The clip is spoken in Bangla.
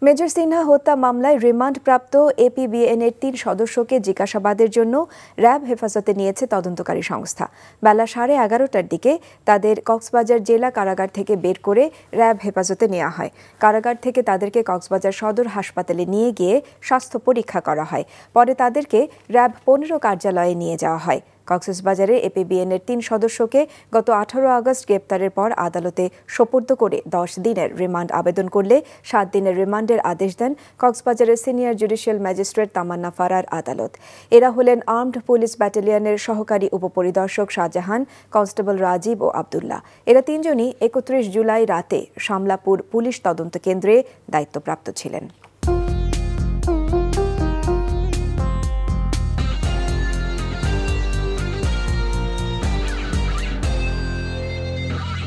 মেজর সিনহা হত্যা মামলায় রিমান্ডপ্রাপ্ত এপিবিএনের ৩ সদস্যকে জিজ্ঞাসাবাদের জন্য র্যাব হেফাজতে নিয়েছে তদন্তকারী সংস্থা। বেলা 11:30টার দিকে তাদের কক্সবাজার জেলা কারাগার থেকে বের করে র্যাব হেফাজতে নেওয়া হয়। কারাগার থেকে তাদেরকে কক্সবাজার সদর হাসপাতালে নিয়ে গিয়ে স্বাস্থ্য পরীক্ষা করা হয়। পরে তাদেরকে র্যাব 15 কার্যালয়ে নিয়ে যাওয়া হয়। কক্সবাজারে এপিবিএনের ৩ সদস্যকে গত 18 আগস্ট গ্রেপ্তারের পর আদালতে সোপর্দ করে 10 দিনের রিমান্ড আবেদন করলে 7 দিনের রিমান্ডের আদেশ দেন কক্সবাজারের সিনিয়র জুডিশিয়াল ম্যাজিস্ট্রেট তামান্না ফারার আদালত। এরা হলেন আর্মড পুলিশ ব্যাটালিয়নের সহকারী উপপরিদর্শক শাহজাহান, কনস্টেবল রাজীব ও আবদুল্লাহ। এরা 3জনই 31 জুলাই রাতে শামলাপুর পুলিশ তদন্ত কেন্দ্রে দায়িত্বপ্রাপ্ত ছিলেন।